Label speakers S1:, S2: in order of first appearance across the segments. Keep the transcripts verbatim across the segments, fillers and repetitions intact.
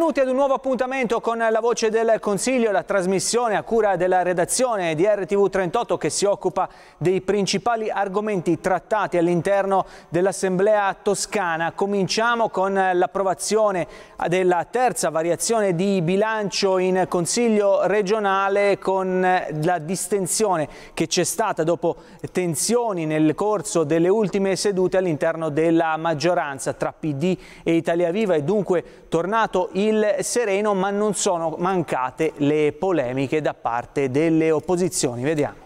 S1: Benvenuti ad un nuovo appuntamento con La Voce del Consiglio, la trasmissione a cura della redazione di R T V trentotto che si occupa dei principali argomenti trattati all'interno dell'Assemblea toscana. Cominciamo con l'approvazione della terza variazione di bilancio in Consiglio regionale, con la distensione che c'è stata dopo tensioni nel corso delle ultime sedute all'interno della maggioranza tra P D e Italia Viva. È dunque tornato il sereno, ma non sono mancate le polemiche da parte delle opposizioni. Vediamo.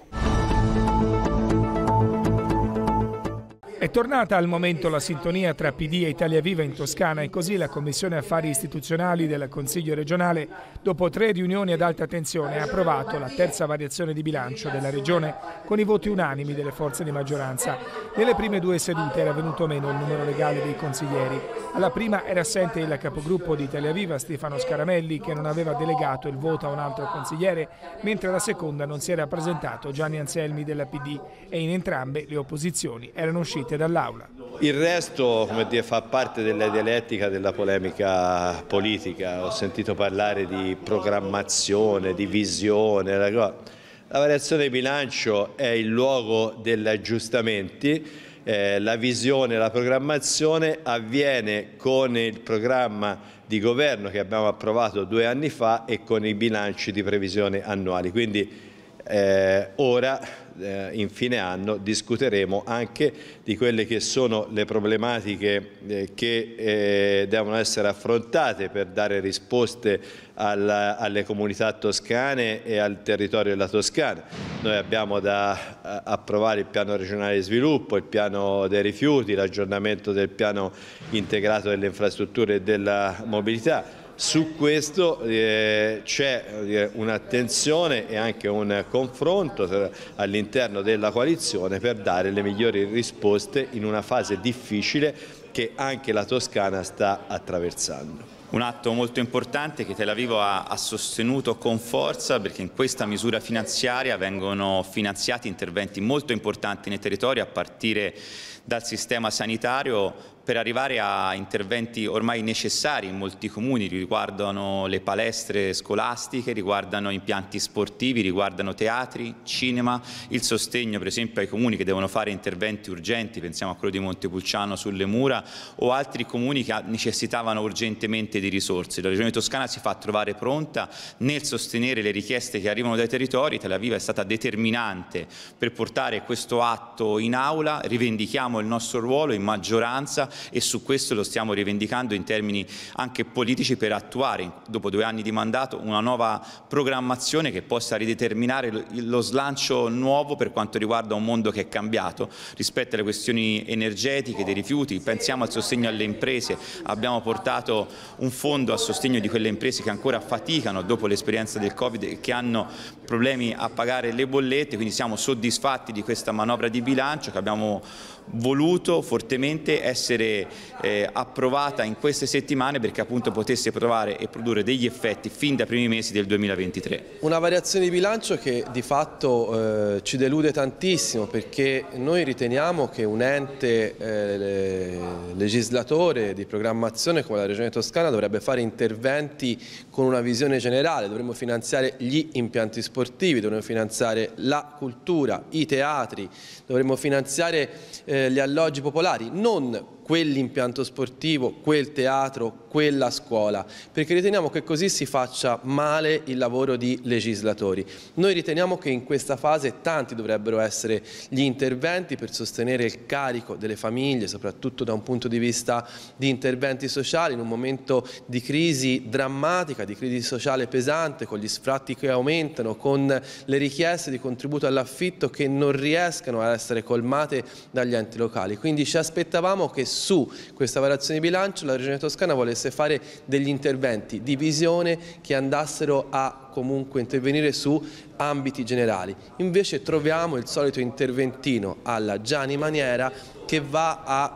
S2: È tornata al momento la sintonia tra P D e Italia Viva in Toscana e così la Commissione Affari Istituzionali del Consiglio regionale, dopo tre riunioni ad alta tensione, ha approvato la terza variazione di bilancio della Regione con i voti unanimi delle forze di maggioranza. Nelle prime due sedute era venuto meno il numero legale dei consiglieri. Alla prima era assente il capogruppo di Italia Viva, Stefano Scaramelli, che non aveva delegato il voto a un altro consigliere, mentre alla seconda non si era presentato Gianni Anselmi della P D e in entrambe le opposizioni erano uscite dall'aula.
S3: Il resto, come dire, fa parte della dialettica della polemica politica. Ho sentito parlare di programmazione, di visione. La variazione di bilancio è il luogo degli aggiustamenti. Eh, la visione, la programmazione avviene con il programma di governo che abbiamo approvato due anni fa e con i bilanci di previsione annuali. Quindi eh, ora Eh, in fine anno discuteremo anche di quelle che sono le problematiche eh, che eh, devono essere affrontate per dare risposte alla, alle comunità toscane e al territorio della Toscana. Noi abbiamo da eh, approvare il piano regionale di sviluppo, il piano dei rifiuti, l'aggiornamento del piano integrato delle infrastrutture e della mobilità. Su questo eh, c'è eh, un'attenzione e anche un confronto all'interno della coalizione per dare le migliori risposte in una fase difficile che anche la Toscana sta attraversando.
S4: Un atto molto importante che Italia Viva ha sostenuto con forza, perché in questa misura finanziaria vengono finanziati interventi molto importanti nei territori, a partire dal sistema sanitario, per arrivare a interventi ormai necessari in molti comuni. Riguardano le palestre scolastiche, riguardano impianti sportivi, riguardano teatri, cinema, il sostegno per esempio ai comuni che devono fare interventi urgenti, pensiamo a quello di Montepulciano sulle mura, o altri comuni che necessitavano urgentemente di risorse. La Regione Toscana si fa trovare pronta nel sostenere le richieste che arrivano dai territori. Italia Viva è stata determinante per portare questo atto in aula, rivendichiamo il nostro ruolo in maggioranza e su questo lo stiamo rivendicando in termini anche politici, per attuare dopo due anni di mandato una nuova programmazione che possa rideterminare lo slancio nuovo per quanto riguarda un mondo che è cambiato rispetto alle questioni energetiche, dei rifiuti. Pensiamo al sostegno alle imprese, abbiamo portato un fondo a sostegno di quelle imprese che ancora faticano dopo l'esperienza del Covid e che hanno problemi a pagare le bollette, quindi siamo soddisfatti di questa manovra di bilancio che abbiamo voluto fortemente essere eh, approvata in queste settimane, perché appunto potesse provare e produrre degli effetti fin dai primi mesi del duemilaventitré.
S5: Una variazione di bilancio che di fatto eh, ci delude tantissimo, perché noi riteniamo che un ente eh, legislatore di programmazione come la Regione Toscana dovrebbe fare interventi con una visione generale. Dovremmo finanziare gli impianti sportivi, dovremmo finanziare la cultura, i teatri, dovremmo finanziare eh, gli alloggi popolari, non quell'impianto sportivo, quel teatro, quella scuola, perché riteniamo che così si faccia male il lavoro di legislatori. Noi riteniamo che in questa fase tanti dovrebbero essere gli interventi per sostenere il carico delle famiglie, soprattutto da un punto di vista di interventi sociali, in un momento di crisi drammatica, di crisi sociale pesante, con gli sfratti che aumentano, con le richieste di contributo all'affitto che non riescano a essere colmate dagli enti locali. Quindi ci aspettavamo che su questa variazione di bilancio la Regione Toscana volesse fare degli interventi di visione che andassero a comunque intervenire su ambiti generali. Invece troviamo il solito interventino alla Gianni Maniera che va a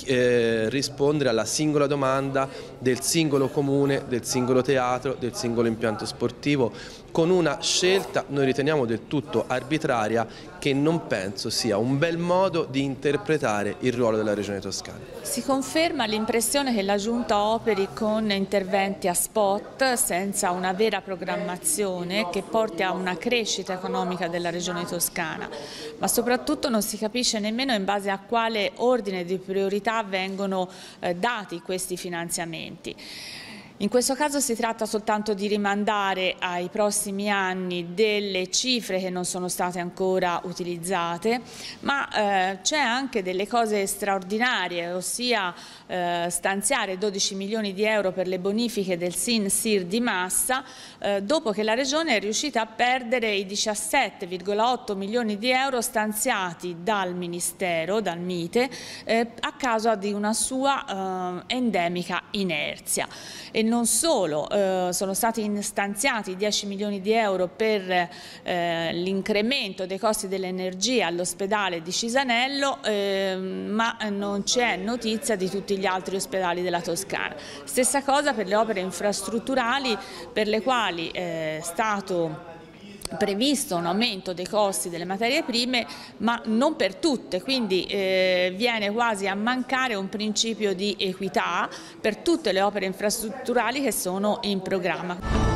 S5: Eh, rispondere alla singola domanda del singolo comune, del singolo teatro, del singolo impianto sportivo, con una scelta, noi riteniamo del tutto arbitraria, che non penso sia un bel modo di interpretare il ruolo della Regione Toscana.
S6: Si conferma l'impressione che la Giunta operi con interventi a spot senza una vera programmazione che porti a una crescita economica della Regione Toscana, ma soprattutto non si capisce nemmeno in base a quale ordine di priorità vengono eh, dati questi finanziamenti. In questo caso si tratta soltanto di rimandare ai prossimi anni delle cifre che non sono state ancora utilizzate, ma eh, c'è anche delle cose straordinarie, ossia eh, stanziare dodici milioni di euro per le bonifiche del S I N S I R di Massa, eh, dopo che la Regione è riuscita a perdere i diciassette virgola otto milioni di euro stanziati dal Ministero, dal Mite, eh, a causa di una sua eh, endemica inerzia. E non solo, eh, sono stati stanziati dieci milioni di euro per eh, l'incremento dei costi dell'energia all'ospedale di Cisanello, eh, ma non c'è notizia di tutti gli altri ospedali della Toscana. Stessa cosa per le opere infrastrutturali per le quali è stato previsto un aumento dei costi delle materie prime, ma non per tutte, quindi eh, viene quasi a mancare un principio di equità per tutte le opere infrastrutturali che sono in programma.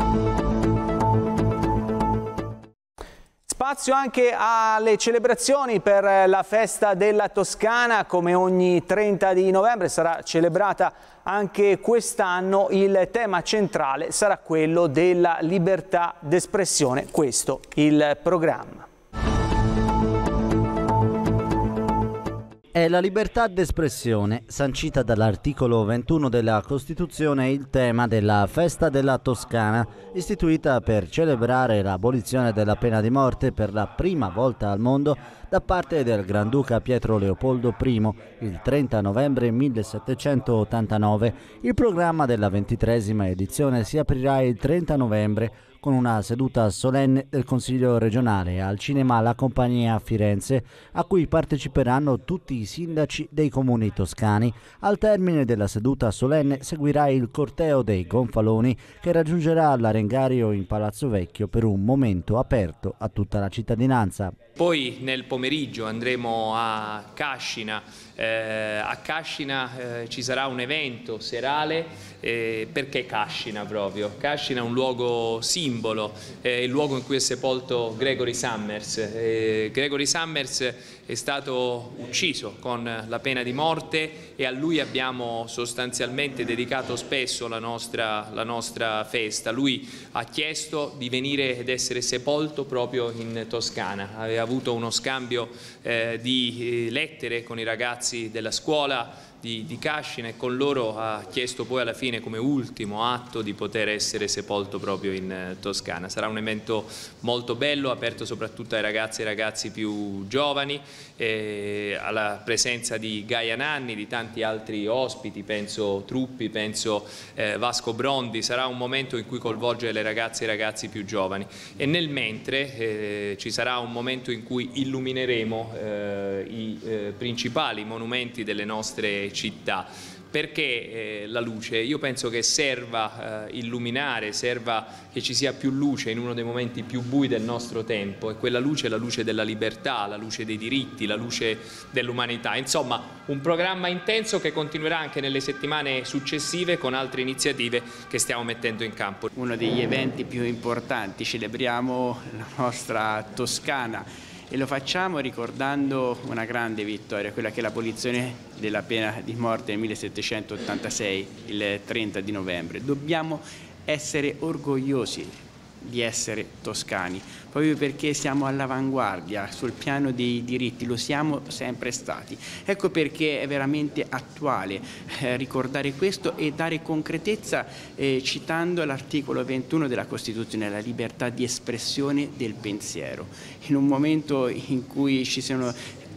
S1: Spazio anche alle celebrazioni per la festa della Toscana. Come ogni trenta di novembre sarà celebrata anche quest'anno. Il tema centrale sarà quello della libertà d'espressione. Questo il programma.
S7: È la libertà d'espressione, sancita dall'articolo ventuno della Costituzione, il tema della Festa della Toscana, istituita per celebrare l'abolizione della pena di morte per la prima volta al mondo da parte del Granduca Pietro Leopoldo primo, il trenta novembre millesettecentottantanove. Il programma della ventitreesima edizione si aprirà il trenta novembre con una seduta solenne del Consiglio regionale al Cinema La Compagnia a Firenze, a cui parteciperanno tutti i sindaci dei comuni toscani. Al termine della seduta solenne seguirà il corteo dei gonfaloni, che raggiungerà l'Arengario in Palazzo Vecchio per un momento aperto a tutta la cittadinanza.
S8: Poi nel pomeriggio andremo a Cascina. Eh, a Cascina eh, ci sarà un evento serale. Eh, perché Cascina proprio? Cascina è un luogo simbolo, è il luogo in cui è sepolto Gregory Summers. Eh, Gregory Summers è stato ucciso con la pena di morte e a lui abbiamo sostanzialmente dedicato spesso la nostra, la nostra festa. Lui ha chiesto di venire ed essere sepolto proprio in Toscana. Aveva avuto uno scambio eh, di lettere con i ragazzi della scuola di, di Cascina e con loro ha chiesto poi alla fine come ultimo atto di poter essere sepolto proprio in eh, Toscana. Sarà un evento molto bello, aperto soprattutto ai ragazzi e ai ragazzi più giovani, eh, alla presenza di Gaia Nanni, di tanti altri ospiti, penso Truppi, penso eh, Vasco Brondi. Sarà un momento in cui coinvolgere le ragazze e i ragazzi più giovani e nel mentre eh, ci sarà un momento in cui illumineremo eh, i eh, principali monumenti delle nostre città. Perché eh, la luce? Io penso che serva eh, illuminare, serva che ci sia più luce in uno dei momenti più bui del nostro tempo, e quella luce è la luce della libertà, la luce dei diritti, la luce dell'umanità. Insomma, un programma intenso che continuerà anche nelle settimane successive con altre iniziative che stiamo mettendo in campo.
S9: Uno degli eventi più importanti, celebriamo la nostra Toscana e lo facciamo ricordando una grande vittoria, quella che è l'abolizione della pena di morte nel millesettecentottantasei, il trenta di novembre. Dobbiamo essere orgogliosi di essere toscani, proprio perché siamo all'avanguardia sul piano dei diritti, lo siamo sempre stati. Ecco perché è veramente attuale eh, ricordare questo e dare concretezza eh, citando l'articolo ventuno della Costituzione, la libertà di espressione del pensiero. In un momento in cui ci sono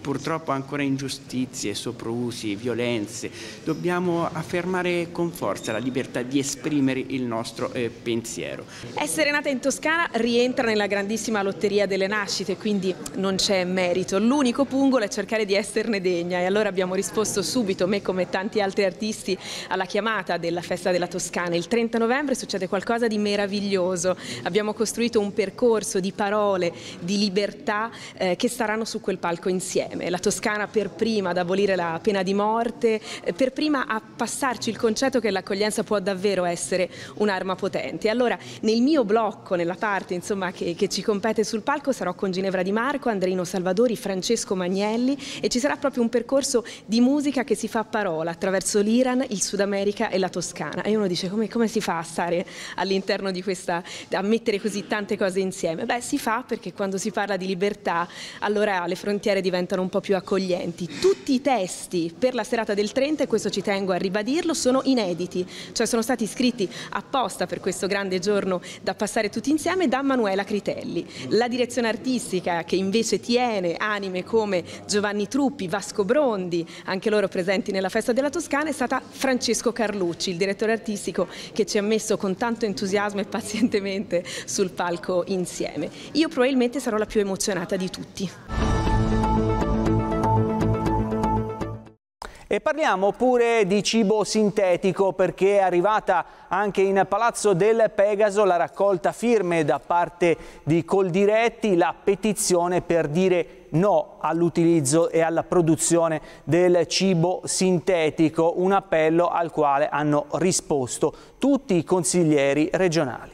S9: purtroppo ancora ingiustizie, soprusi, violenze. Dobbiamo affermare con forza la libertà di esprimere il nostro eh, pensiero.
S10: Essere nata in Toscana rientra nella grandissima lotteria delle nascite, quindi non c'è merito. L'unico pungolo è cercare di esserne degna, e allora abbiamo risposto subito, me come tanti altri artisti, alla chiamata della Festa della Toscana. Il trenta novembre succede qualcosa di meraviglioso. Abbiamo costruito un percorso di parole, di libertà eh, che staranno su quel palco insieme. La Toscana per prima ad abolire la pena di morte, eh, per prima a passarci il concetto che l'accoglienza può davvero essere un'arma potente. Allora nel mio blocco, nella parte insomma che, che ci compete sul palco, sarò con Ginevra Di Marco, Andreino Salvadori, Francesco Magnelli, e ci sarà proprio un percorso di musica che si fa a parola attraverso l'Iran, il Sud America e la Toscana. E uno dice come, come si fa a stare all'interno di questa, a mettere così tante cose insieme? Beh, si fa perché quando si parla di libertà allora le frontiere diventano un po' più accoglienti. Tutti i testi per la serata del trenta, e questo ci tengo a ribadirlo, sono inediti, cioè sono stati scritti apposta per questo grande giorno da passare tutti insieme da Manuela Critelli. La direzione artistica, che invece tiene anime come Giovanni Truppi, Vasco Brondi, anche loro presenti nella Festa della Toscana, è stata Francesco Carlucci, il direttore artistico che ci ha messo con tanto entusiasmo e pazientemente sul palco insieme. Io probabilmente sarò la più emozionata di tutti.
S1: E parliamo pure di cibo sintetico, perché è arrivata anche in Palazzo del Pegaso la raccolta firme da parte di Coldiretti, la petizione per dire no all'utilizzo e alla produzione del cibo sintetico, un appello al quale hanno risposto tutti i consiglieri regionali.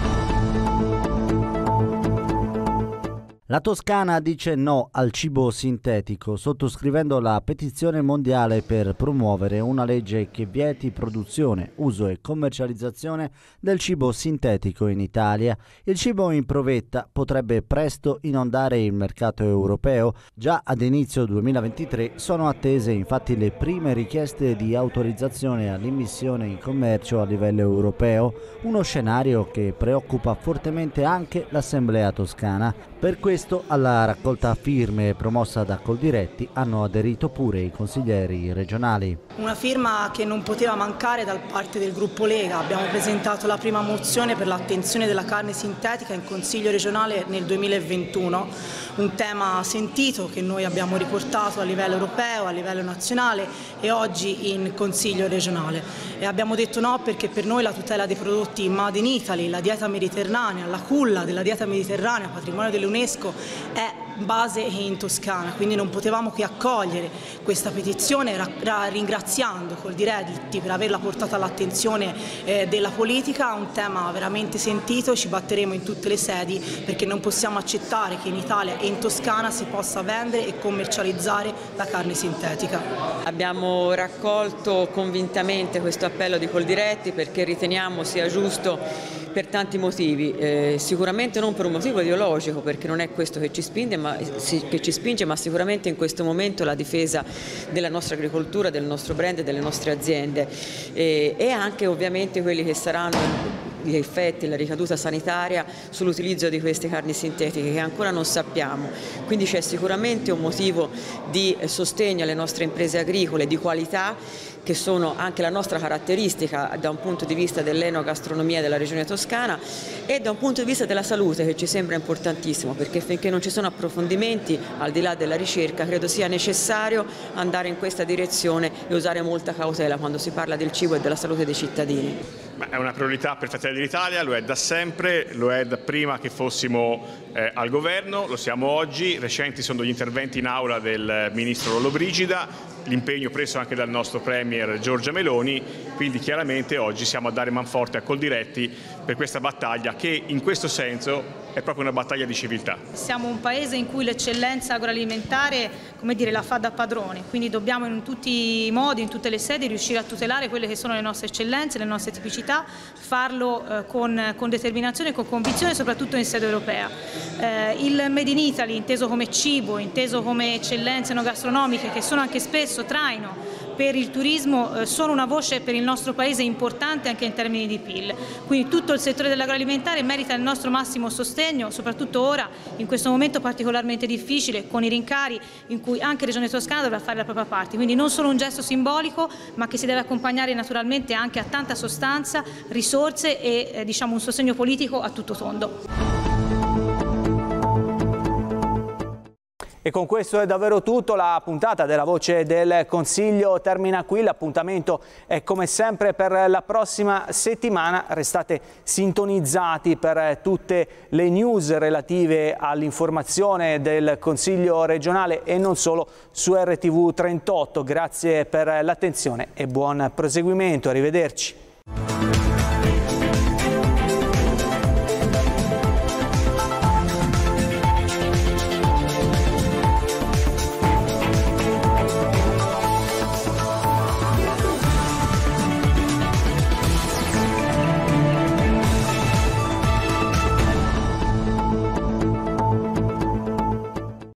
S7: La Toscana dice no al cibo sintetico, sottoscrivendo la petizione mondiale per promuovere una legge che vieti produzione, uso e commercializzazione del cibo sintetico in Italia. Il cibo in provetta potrebbe presto inondare il mercato europeo. Già ad inizio duemilaventitré sono attese infatti le prime richieste di autorizzazione all'immissione in commercio a livello europeo, uno scenario che preoccupa fortemente anche l'Assemblea toscana. Per questo alla raccolta firme promossa da Coldiretti hanno aderito pure i consiglieri regionali.
S11: Una firma che non poteva mancare da parte del gruppo Lega. Abbiamo presentato la prima mozione per l'attenzione della carne sintetica in Consiglio regionale nel duemilaventuno, un tema sentito che noi abbiamo riportato a livello europeo, a livello nazionale e oggi in Consiglio regionale. E abbiamo detto no perché per noi la tutela dei prodotti Made in Italy, la dieta mediterranea, la culla della dieta mediterranea, patrimonio dell'UNESCO, è base in Toscana, quindi non potevamo che accogliere questa petizione, ringraziando Coldiretti per averla portata all'attenzione eh, della politica, un tema veramente sentito. Ci batteremo in tutte le sedi perché non possiamo accettare che in Italia e in Toscana si possa vendere e commercializzare la carne sintetica.
S12: Abbiamo raccolto convintamente questo appello di Coldiretti perché riteniamo sia giusto per tanti motivi, eh, sicuramente non per un motivo ideologico, perché non è questo che ci spinge, ma, si, che ci spinge, ma sicuramente in questo momento la difesa della nostra agricoltura, del nostro brand e delle nostre aziende e, e anche ovviamente quelli che saranno gli effetti, la ricaduta sanitaria sull'utilizzo di queste carni sintetiche che ancora non sappiamo. Quindi c'è sicuramente un motivo di sostegno alle nostre imprese agricole di qualità, che sono anche la nostra caratteristica da un punto di vista dell'enogastronomia della regione toscana e da un punto di vista della salute, che ci sembra importantissimo, perché finché non ci sono approfondimenti al di là della ricerca credo sia necessario andare in questa direzione e usare molta cautela quando si parla del cibo e della salute dei cittadini.
S13: Beh, è una priorità per Fratelli d'Italia, lo è da sempre, lo è da prima che fossimo eh, al governo, lo siamo oggi. Recenti sono gli interventi in aula del ministro Lollobrigida, l'impegno preso anche dal nostro premier Giorgia Meloni, quindi chiaramente oggi siamo a dare manforte a Coldiretti per questa battaglia che in questo senso è proprio una battaglia di civiltà.
S14: Siamo un paese in cui l'eccellenza agroalimentare, come dire, la fa da padrone, quindi dobbiamo in tutti i modi, in tutte le sedi riuscire a tutelare quelle che sono le nostre eccellenze, le nostre tipicità, farlo eh, con, con determinazione e con convinzione, soprattutto in sede europea. Eh, il Made in Italy, inteso come cibo, inteso come eccellenze enogastronomiche, che sono anche spesso traino per il turismo eh, sono una voce per il nostro Paese importante anche in termini di P I L. Quindi tutto il settore dell'agroalimentare merita il nostro massimo sostegno, soprattutto ora, in questo momento particolarmente difficile, con i rincari in cui anche Regione Toscana dovrà fare la propria parte. Quindi non solo un gesto simbolico, ma che si deve accompagnare naturalmente anche a tanta sostanza, risorse e eh, diciamo un sostegno politico a tutto tondo.
S1: E con questo è davvero tutto, la puntata della Voce del Consiglio termina qui, l'appuntamento è come sempre per la prossima settimana, restate sintonizzati per tutte le news relative all'informazione del Consiglio regionale e non solo su R T V trentotto, grazie per l'attenzione e buon proseguimento, arrivederci.